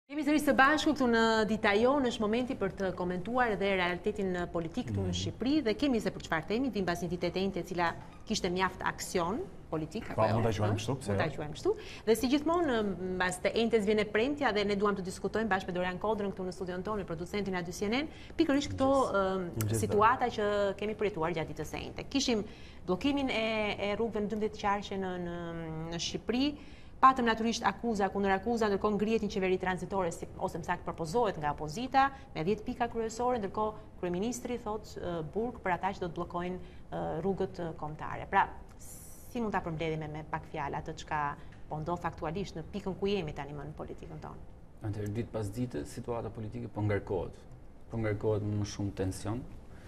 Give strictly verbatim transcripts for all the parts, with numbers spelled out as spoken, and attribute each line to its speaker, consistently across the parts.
Speaker 1: Jemi sërish së bashku këtu në Dita Jon, është momenti për të komentuar edhe realitetin politik këtu në Shqipëri dhe kemi se për çfarë themi, vim pas një dite të njëjtë e cila kishte mjaft aksion politik.
Speaker 2: Po, mund ta quajmë kështu,
Speaker 1: pse? Mund ta quajmë kështu. Dhe si gjithmonë, mbas të njëjtës vjen e premtja dhe ne duam të diskutojmë bashkë me Dorian Kodrën këtu në studion tonë, producentin A dy C N N, pikërisht këto situata që kemi përjetuar gjatë ditës së njëjtë. Kishim bllokimin e, e rrugëve në dymbëdhjetë qarqe në, në, në Shqipëri. Patëm natyrisht akuza kundër akuza, ndërkohë ngrihet një qeveri tranzitore si, ose më saktë propozohet nga opozita me dhjetë pika kryesore, ndërkohë kryeministri thot uh, burg për ata që do të bllokojnë uh, rrugët uh, kombëtare. Pra, si mund ta përmbledhim me pak fjalë atë çka po ndodh aktualisht në pikën ku jemi tani më në politikën tonë?
Speaker 3: Atëherë ditë pas dite situata politike po ngarkohet. Po ngarkohet me më shumë tension.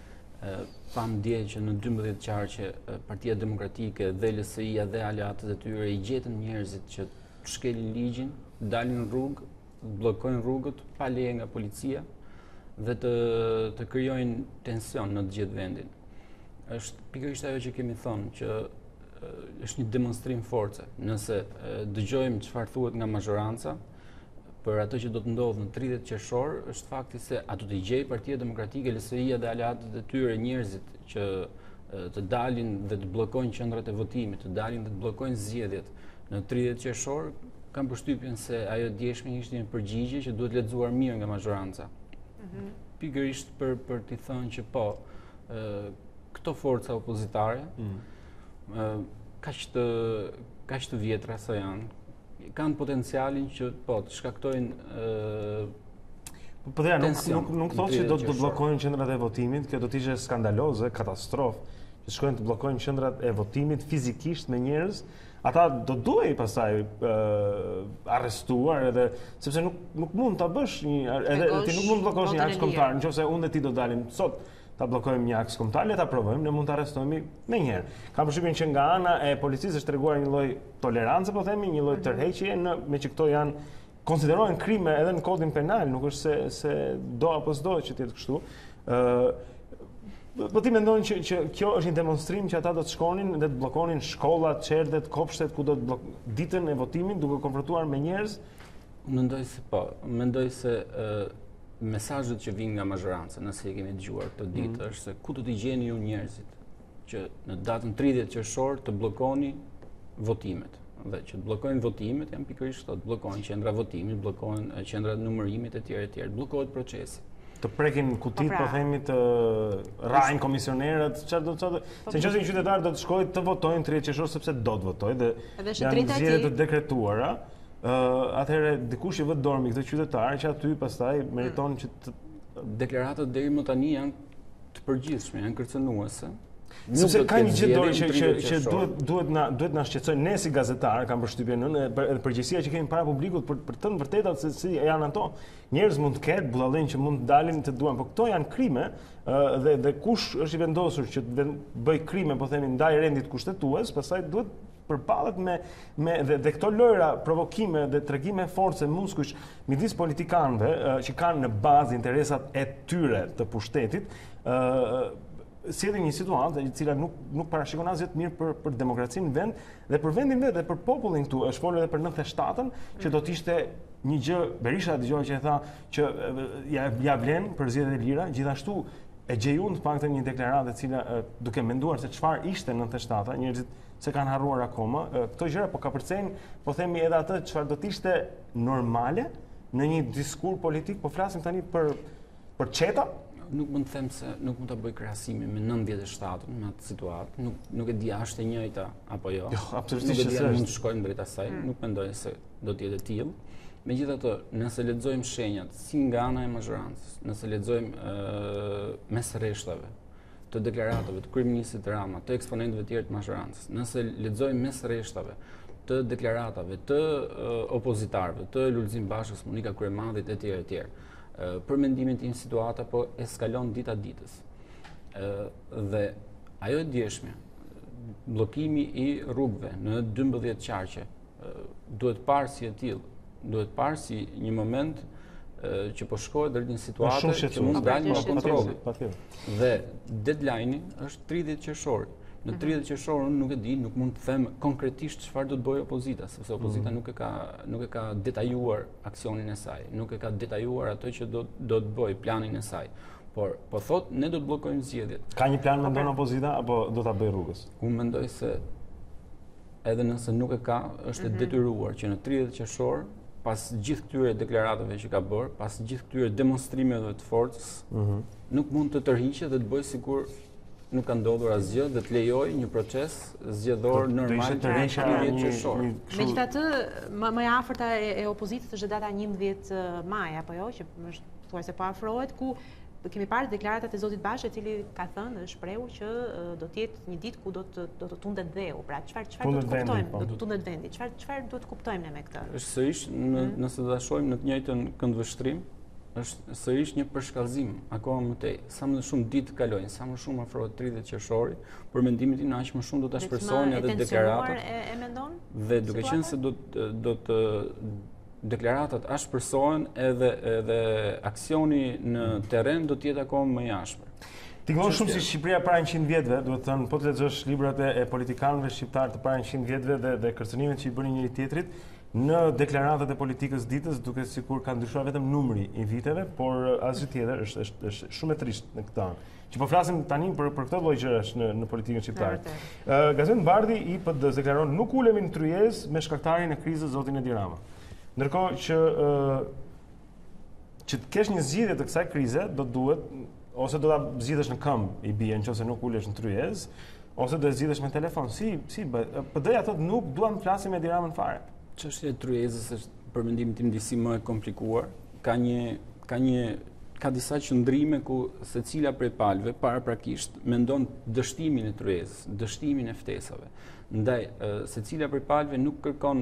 Speaker 3: Pam dje që në dymbëdhjetë qarqe Partia Demokratike dhe L S I-ja dhe aleatët e tyre i gjetën njerëzit që të shkelin ligjin, dalin në rrugë, bllokojnë rrugët pa leje nga policia dhe të, të krijojnë tension në të gjithë vendin. Është pikërisht ajo që kemi thonë që është një demonstrim force. Nëse dëgjojmë çfarë thuhet nga mazhoranca për atë që do të ndodhë në tridhjetë qershor, është fakti se a do të gjej Partia Demokratike, L S I-ja dhe aleatët e tyre njerëzit që të dalin dhe të bllokojnë qendrat e votimit, të dalin dhe të bllokojnë zgjedhjet në tridhjetë qershor, kam përshtypjen se ajo djeshme ishte një përgjigje që duhet lexuar mirë nga mazhoranca. Mm-hmm. Pikërisht për për t'i thënë që po, ë, këto forca opozitare, mm. ë, kaq të kaq të vjetra sa janë, kanë potencialin që po të shkaktojnë ë
Speaker 2: Po dhe nuk nuk nuk thotë që do të bllokojnë qendrat e votimit, kjo do të ishte skandaloze, katastrofë, që shkojnë të bllokojnë qendrat e votimit fizikisht me njerëz, ata do duhej pastaj arrestuar edhe sepse nuk nuk mund ta bësh një edhe ti nuk mund të bllokosh një akt kombëtar, nëse unë dhe ti do dalim sot ta bllokojmë një akt kombëtar, le ta provojmë, ne mund ta arrestojmë më njëherë. Kam përshtypjen që nga ana e policisë është treguar një lloj tolerancë, po themi, një lloj tërheqje në me që këto janë konsiderohen krime edhe në kodin penal, nuk është se se do apo s'do që të jetë kështu. Ë Po ti mendon që që kjo është një demonstrim që ata do të shkonin dhe të bllokonin shkollat, çerdhet, kopshtet ku do të blok... ditën e votimit duke konfrontuar me njerëz?
Speaker 3: Mendoj se po, mendoj se mesazhet që vijnë nga mazhoranca, nëse e kemi dëgjuar këtë ditë, mm. është se ku do t'i gjeni ju njerëzit që në datën tridhjetë qershor të bllokoni votimet. Dhe që të bllokojnë votimet janë pikërisht këto, të bllokojnë qendra votimit, bllokojnë qendra numërimit etj etj, bllokohet procesi.
Speaker 2: Të prekin kutit, po themi, të rrajnë komisionerët, çfarë do të thotë? Se nëse një qytetar do të shkojë të votojë në tridhjetë qershor sepse do të votojë dhe janë zgjedhje të dekretuara, Uh, atëherë dikush i vë dormi këtë qytetar që aty pastaj meriton që të
Speaker 3: deklaratat deri më tani janë të përgjithshme, janë kërcënuese.
Speaker 2: Sepse ka një gjë dorë që që, që duhet duhet na duhet na shqetësojnë ne si gazetar, kam përshtypjen në edhe përgjegjësia që kemi para publikut për për të vërtetat se si janë ato. Njerëz mund të ketë bullallën që mund të dalin të duan, por këto janë krime uh, dhe dhe kush është i vendosur që të bëj krime, po themi, ndaj rendit kushtetues, pastaj duhet përballet me me dhe, dhe këto lojra, provokime dhe tregime force muskush midis politikanëve uh, që kanë në bazë interesat e tyre të pushtetit, uh, sjellin një situatë e cila nuk nuk parashikon asgjë të mirë për për demokracinë në vend dhe për vendin vetë dhe për popullin këtu. Është folur edhe për nëntëdhjetë shtatën që do të ishte një gjë, Berisha dëgjoj që e tha që ja ja vlen për zgjedhjet e lira, gjithashtu e gjej unë të paktën një deklaratë e cila duke menduar se çfarë ishte nëntëdhjetë shtata, njerëzit se kanë harruar akoma. Këto gjëra po kapërcejnë, po themi edhe atë çfarë do të ishte normale në një diskur politik, po flasim tani për për çeta.
Speaker 3: Nuk mund të them se nuk mund ta bëj krahasimin me nëntëdhjetë shtatën në atë situatë. Nuk nuk e di a është e njëjta apo jo.
Speaker 2: Jo, absolutisht
Speaker 3: nuk e di, mund të shkojmë drejt asaj, mm. nuk mendoj se do të jetë e tillë. Megjithatë, nëse lexojmë shenjat si nga ana e mazhorancës, nëse lexojmë mes rreshtave të deklaratave të kryeministit Rama, të eksponentëve të tjerë të mazhorancës, nëse lexojmë mes rreshtave të deklaratave të uh, opozitarëve, të Lulzim Bashës, Monika Kryemadhit etj etj, uh, për mendimin tim situata po eskalon dita ditës. Uh, dhe ajo e djeshme, bllokimi i rrugëve në dymbëdhjetë qarqe, uh, duhet parë si e tillë, duhet parë si një moment që po shkohet drejt një situate që mund dalë nga kontrolli. Dhe deadline-i është tridhjetë qershor. Në tridhjetë qershor unë nuk e di, nuk mund të them konkretisht çfarë do të bëjë opozita, sepse opozita nuk e ka nuk e ka detajuar aksionin e saj, nuk e ka detajuar ato që do do të bëjë, planin e saj. Por po thot ne do të bllokojmë zgjedhjet.
Speaker 2: Ka një plan mendon opozita apo do ta bëj rrugës?
Speaker 3: Unë mendoj se edhe nëse nuk e ka, është e detyruar që në tridhjetë qershor, pas gjithë këtyre deklaratave që ka bërë, pas gjithë këtyre demonstrimeve të forcës, nuk mund të tërhiqet dhe të bëjë sikur nuk ka ndodhur asgjë dhe të lejoj një proces zgjedhor normal të tridhjetë qershor.
Speaker 1: Megjithatë, më më e afërta e opozitës është data njëmbëdhjetë maj apo jo, që është thuajse po afrohet, ku kemi parë deklaratat e zotit Bashe, i cili ka thënë dhe shprehur që do të jetë një ditë ku do të do të tundet dheu. Pra çfarë çfarë do të kuptojmë? Do të tundet vendi. Çfarë çfarë do të kuptojmë ne me këtë?
Speaker 3: Është sërish nëse do ta shohim në të njëjtën këndvështrim, është sërish një përshkallëzim akoma më tej. Sa më shumë ditë kalojnë, sa më shumë afrohet tridhjetë qershori, për mendimin tim aq më shumë do ta shpresojnë edhe deklaratat.
Speaker 1: E mendon?
Speaker 3: Dhe duke qenë se do do të deklaratat ashpërsohen edhe edhe aksioni në terren do të jetë akoma më i ashpër.
Speaker 2: Ti gjon shumë si Shqipëria para njëqind vjetëve, duhet të thënë, po të lexosh librat e politikanëve shqiptar të para njëqind vjetëve dhe dhe kërcënimet që i bënin njëri tjetrit, në deklaratat e politikës ditës duket sikur ka ndryshuar vetëm numri i viteve, por asgjë tjetër është është është shumë e trisht në këtë anë. Që po flasim tani për për këtë lloj gjërash në në politikën shqiptare. Ë Gazet Bardhi I P D deklaron nuk ulemi në tryezë me shkaktarin e krizës zotin Edi Rama. Ndërkohë që që të kesh një zgjidhje të kësaj krize, do duhet ose do ta zgjidhësh në këmbë i bie nëse nuk ulesh në tryezë, ose do të zgjidhësh me telefon. Si si P D-ja thotë nuk duam të flasim me Edi Ramën fare.
Speaker 3: Çështja e tryezës është për mendimin tim disi më e komplikuar. Ka një ka një ka disa qëndrime ku secila prej palëve paraprakisht mendon dështimin e tryezës, dështimin e ftesave. Ndaj secila prej palëve nuk kërkon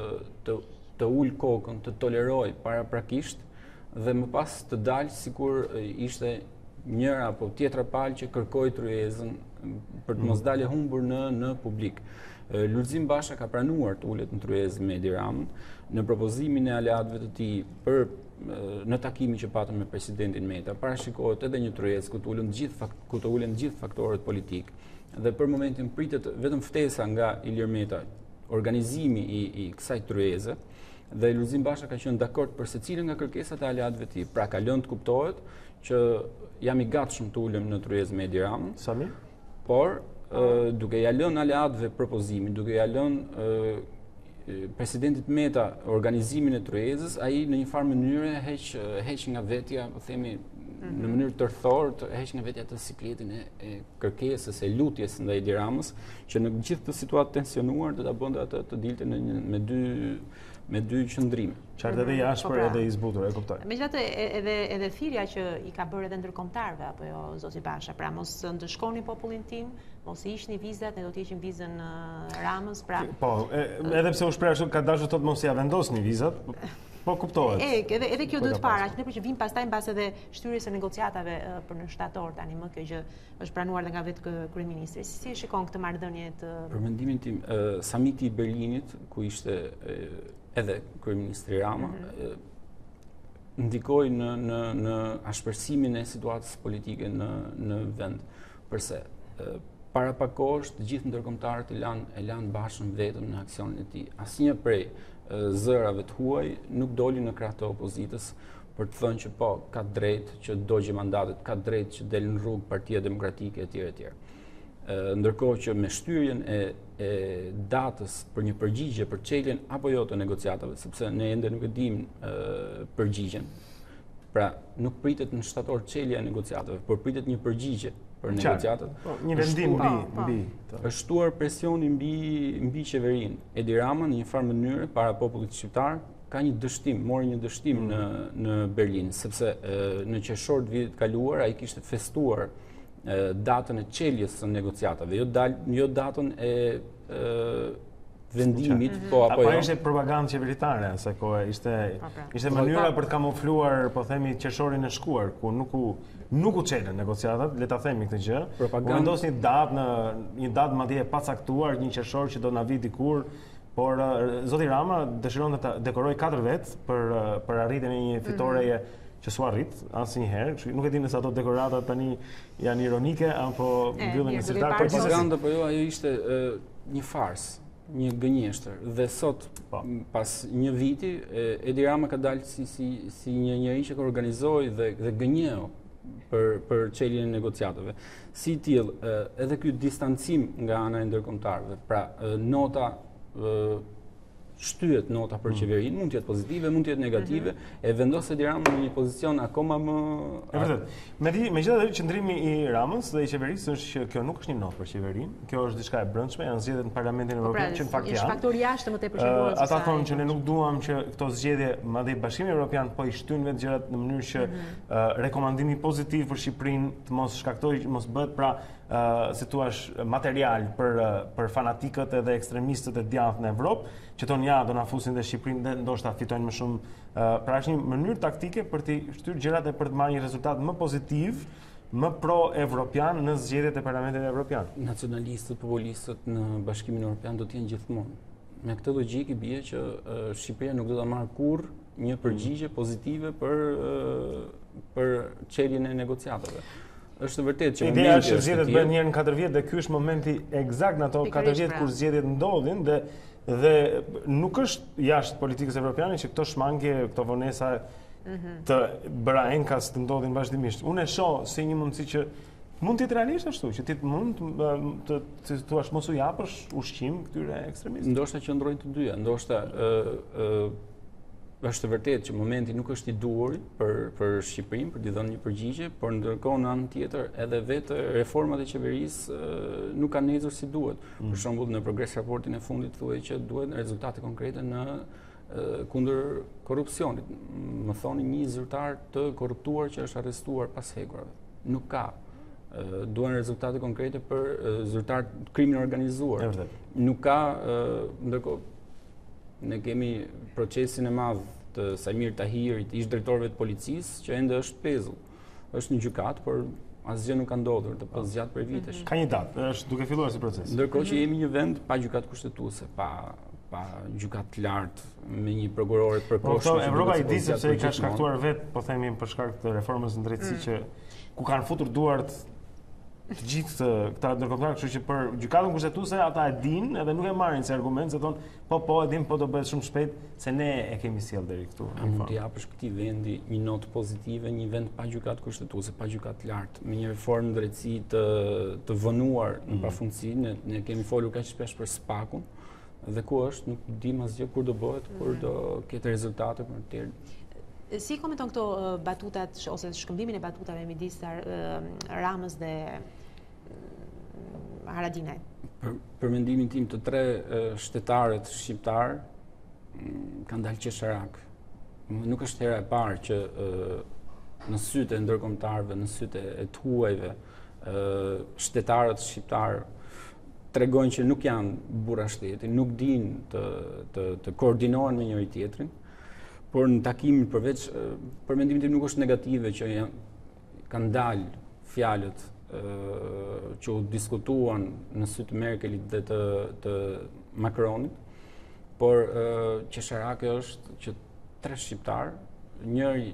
Speaker 3: të të ul kokën, të toleroj paraprakisht dhe më pas të dalë sikur ishte njëra apo tjetra palë që kërkoi tryezën për të mos dalë humbur në në publik. Lulzim Basha ka pranuar të ulet në tryezë me Edi Ramën në propozimin e aleatëve të tij për në takimin që patëm me presidentin Meta. Parashikohet edhe një tryezë ku të ulen gjithë ku të ulen gjithë faktorët politik dhe për momentin pritet vetëm ftesa nga Ilir Meta, organizimi i, i kësaj tryeze. Dhe Lulzim Basha ka qenë dakord për secilën nga kërkesat e aleatëve të tij. Pra ka lënë të kuptohet që jam i gatshëm të ulem në tryezë me Edi Ramën.
Speaker 2: Sa mirë?
Speaker 3: Por uh, duke ja lënë aleatëve propozimin, duke ja lënë uh, presidentit Meta organizimin e tryezës, ai në një farë mënyrë heq heq nga vetja, po themi mm-hmm. në mënyrë tërthor, të heq nga vetja të sikletin e, e kërkesës, e lutjes ndaj Edi Ramës, që në gjithë të situatë tensionuar do ta bënte atë të dilte në një, me dy me dy qëndrime.
Speaker 2: Qartë edhe i ashpër edhe i zbutur, e kuptoj.
Speaker 1: Megjithatë edhe edhe thirrja që i ka bërë edhe ndërkombëtarëve apo jo zoti Basha, pra mos ndëshkoni popullin tim, mos i hiqni vizat, ne do të hiqim vizën Ramës, pra.
Speaker 2: Po, edhe pse u shpreh ashtu ka dashur thotë mos ia vendosni vizat, po kuptohet.
Speaker 1: E, edhe edhe kjo duhet para, që ne që vim pastaj mbas edhe shtyrjes së negociatave për në shtator tani më kjo gjë është pranuar edhe nga vetë kryeministri. Si shikon këtë marrëdhënie të
Speaker 3: Për mendimin tim, samiti i Berlinit ku ishte edhe kryeministri Rama mm-hmm. ndikoi në në në ashpërsimin e situatës politike në në vend. Përse para pak kohësh të gjithë ndërkombëtarët e lanë e lanë Bashën vetëm në aksionin e tij. Asnjë prej zërave të huaj nuk doli në krah të opozitës për të thënë që po ka drejt që dogjë mandatet, ka drejt që del në rrugë Partia Demokratike etj etj. Ndërkohë që me shtyrjen e, e datës për një përgjigje për çeljen apo jo të negociatave, sepse ne ende nuk e dimë përgjigjen. Pra, nuk pritet në shtator çelja e negociatave, por pritet një përgjigje për negociatat.
Speaker 2: Po, një vendim mbi mbi.
Speaker 3: Është shtuar presioni mbi mbi qeverinë. Edi Rama në një farë mënyrë para popullit shqiptar ka një dështim, mori një dështim mm. në në Berlin, sepse në qershor të vitit kaluar ai kishte festuar datën e çeljes së negociatave, jo dal, jo datën e, e vendimit, mm-hmm. po apo jo.
Speaker 2: Apo ishte propagandë qeveritare, se kohë ishte ishte mënyra për të kamufluar, po themi, qershorin e shkuar, ku nuk u nuk u çelën negociatat, le ta themi këtë gjë.
Speaker 3: Propagandë.
Speaker 2: Vendos një datë në një datë madje e pacaktuar, një qershor që do na vi dikur, por uh, zoti Rama dëshiron të dekoroj katër vet për uh, për arritjen e një fitoreje mm-hmm. që s'u arrit asnjëherë. Nuk e di nëse ato dekoratat tani janë ironike apo mbyllen në sirtar.
Speaker 3: Propaganda po jo, ajo ishte një fars, një gënjeshtër. Dhe sot, pas një viti, Edi Rama ka dalë si, si, si një njeri që ka organizoi dhe, dhe gënjeu për, për çeljen e negociatave. Si tillë, edhe ky distancim nga ana e ndërkombëtarëve, pra nota shtyhet nota për qeverinë, mund të jetë pozitive, mund të jetë negative, mm-hmm. e vendos Edi Rama në një pozicion akoma më...
Speaker 2: E vërtet. Megjithatë, qëndrimi i Ramës dhe i qeverisë është që kjo nuk është një notë për qeverinë, kjo është diçka e brendshme, janë zgjedhjet në Parlamentin Evropian që në fakt janë.
Speaker 1: Është faktor jashtë më tepër qendror.
Speaker 2: Ata thonë që ne nuk duam që këto zgjedhje, madje Bashkimi Evropian po i shtyn vetë gjërat në mënyrë që rekomandimi pozitiv për Shqipërinë të mos shkaktojë, mos bëhet pra si thua material për për fanatikët edhe ekstremistët e djathtë në Evropë, që tonë ja do na fusin dhe Shqipërinë dhe ndoshta fitojnë më shumë. Pra është një mënyrë taktike për të shtyrë gjërat e për të marrë një rezultat më pozitiv, më pro-evropian në zgjedhjet e Parlamentit Evropian.
Speaker 3: Nacionalistët, populistët në Bashkimin Evropian do të jenë gjithmonë. Me këtë logjikë bie që Shqipëria nuk do ta marrë kurrë një përgjigje pozitive për për çeljen e negociatave. Është vërtet që
Speaker 2: ideja është zgjedhjet bëhen një herë në katër vjet dhe ky është momenti eksakt në ato katër vjet kur zgjedhjet ndodhin dhe dhe nuk është jashtë politikës evropiane që këto shmangje, këto vonesa të bëra enkas të ndodhin vazhdimisht. Unë e shoh si një mundësi që mund të jetë realisht ashtu, që ti mund të të thua mos u japësh ushqim këtyre ekstremistëve.
Speaker 3: Ndoshta qëndrojnë të dyja, ndoshta është vërtet që momenti nuk është i duhur për për Shqipërinë për t'i dhënë një përgjigje, por ndërkohë në anën tjetër edhe vetë reformat e qeverisë nuk kanë ecur si duhet. Mm. Për shembull në progres raportin e fundit thuhet që duhet rezultate konkrete në kundër korrupsionit. Më thoni një zyrtar të korruptuar që është arrestuar pas hekurave. Nuk ka. Duhen rezultate konkrete për zyrtar të krimit organizuar. Nuk ka, ndërkohë ne kemi procesin e madh të Samir Tahirit, ish drejtorëve të policisë, që ende është pezull. Është në gjykat, por asgjë nuk ka ndodhur, të pas zgjat për vitesh.
Speaker 2: Ka një datë, është duke filluar si proces.
Speaker 3: Ndërkohë që jemi një vend pa gjykat kushtetuese, pa pa gjykat të lartë, me një prokuror të përkohshëm.
Speaker 2: Po, Evropa i di sepse i ka shkaktuar vetë, po themi për shkak të reformës në drejtësi që ku kanë futur duart të gjithë këta ndërkombëtarë, kështu që për gjykatën kushtetuese ata e dinë edhe nuk e marrin si argument, se thonë po po e dim, po do bëhet shumë shpejt se ne e kemi sjell deri këtu.
Speaker 3: A mund të japësh këtij vendi një notë pozitive, një vend pa gjykatë kushtetuese, pa gjykatë të lartë, me një reformë drejtësi të të vënuar në pafundësi, ne, ne kemi folur kaq shpesh për spakun, dhe ku është, nuk dim asgjë kur do bëhet, kur do ketë rezultate për të tjerë.
Speaker 1: Si komenton këto batutat ose shkëmbimin e batutave midis Ramës dhe Haradinaj?
Speaker 3: Për, për mendimin tim të tre shtetarët shqiptar kanë dalë qesharak. Nuk është hera e parë që në sytë e ndërkombëtarëve, në sytë e të huajve, shtetarët shqiptar tregojnë që nuk janë burra shteti, nuk dinë të, të, të koordinohen me njëri tjetrin. Por në takimin përveç, për mendimin tim nuk është negative që janë, kanë dalë fjalët që u diskutuan në sy të Merkelit dhe të, të Macronit, por qesharake është që tre shqiptar, njëri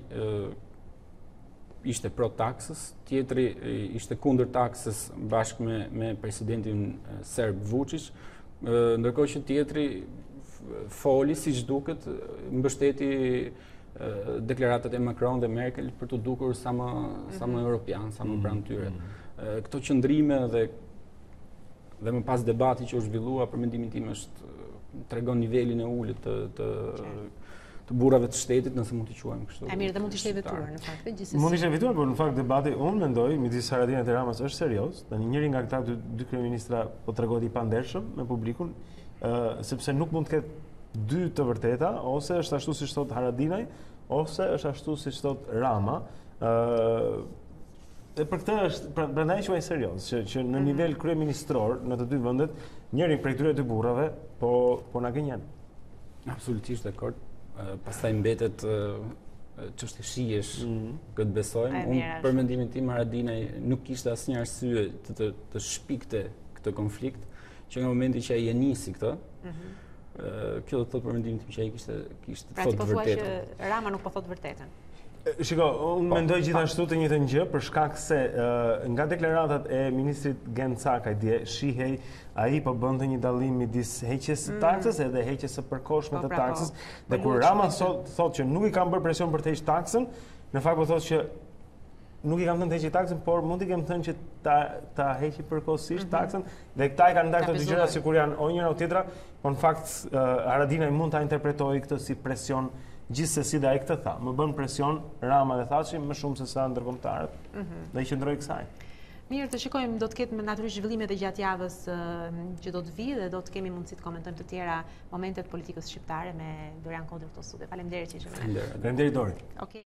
Speaker 3: ishte pro taksës, tjetri ishte kundër taksës bashkë me, me presidentin serb Vučić, ndërkohë që tjetri foli si ç'duket, mbështeti deklaratat e Macron dhe Merkel për të dukur sa më sa më europian, sa më pranë tyre. Këto qëndrime dhe dhe më pas debati që u zhvillua, për mendimin tim është tregon nivelin e ulët të të të burrave të shtetit, nëse mund t'i quajmë kështu.
Speaker 1: E mirë, dhe mund të ishte vetuar në fakt, gjithsesi.
Speaker 2: Mund të ishte vetuar, por në fakt debati unë mendoj midis Haradinajit dhe Ramës është serioz. Tani njëri nga këta dy, dy kryeministra po tregohet i pandershëm me publikun, uh, sepse nuk mund të ketë dy të vërteta, ose është ashtu siç thot Haradinaj, ose është ashtu siç thot Rama. Uh, dhe për këtë është prandaj quaj serioz, që, që në nivel kryeministror në të dy vendet, njëri prej këtyre dy burrave po po na gënjen.
Speaker 3: Absolutisht dakord. Pastaj mbetet çështje shijesh, mm. këtë besojmë. Unë për mendimin tim Haradinaj nuk kishte asnjë arsye të, të, të shpikte këtë konflikt, që nga momenti që ai e nisi këtë, mm -hmm. Kjo do të thotë për mendimin tim që ai kishte kishte
Speaker 1: pra,
Speaker 3: thotë vërtetën.
Speaker 1: Pra ti po thua që Rama nuk po thotë vërtetën.
Speaker 2: Shiko, unë mendoj gjithashtu të njëjtën gjë për shkak se uh, nga deklaratat e ministrit Gen Cakaj dje shihej ai po bënte një dallim midis heqjes së taksës edhe heqjes së përkohshme të taksës. Dhe kur Rama thotë që nuk i kanë bërë presion për të hequr taksën, në fakt po thotë që nuk i kam thënë të heqë taksën, por mund t'i kem thënë që ta ta heqi përkohësisht taksën dhe këta i kanë ndarë këto dy gjëra sikur janë o njëra o tjetra, por në fakt uh, Haradinaj mund ta interpretojë këtë si presion. Gjithsesi dhe ai këtë tha, më bën presion Rama dhe Thaçi më shumë se sa ndërkombëtarët. Mm -hmm. Dhe i qëndroi kësaj.
Speaker 1: Mirë, të shikojmë, do të ketë më natyrisht zhvillimet e gjatë javës uh, që do të vijë dhe do të kemi mundësi të komentojmë të tjera momentet politikës shqiptare me Dorian Kodër këto studio. Faleminderit që ishe me ne.
Speaker 2: Faleminderit Dori.
Speaker 1: Okej.